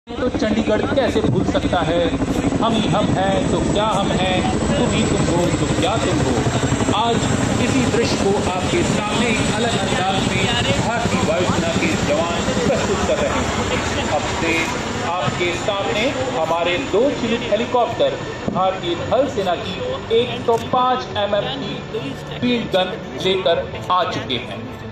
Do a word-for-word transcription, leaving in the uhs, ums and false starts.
तो चंडीगढ़ कैसे भूल सकता है। हम ही हम हैं तो क्या हम हैं, तुम ही तुम हो तो क्या तुम हो। आज इसी दृश्य को आपके सामने एक अलग अंदाज में भारतीय वायुसेना के जवान प्रस्तुत कर रहे हैं। अब से आपके सामने हमारे दो चीनूक हेलीकॉप्टर भारतीय थल सेना की एक सौ पाँच एम एम की फील्ड गन लेकर आ चुके हैं।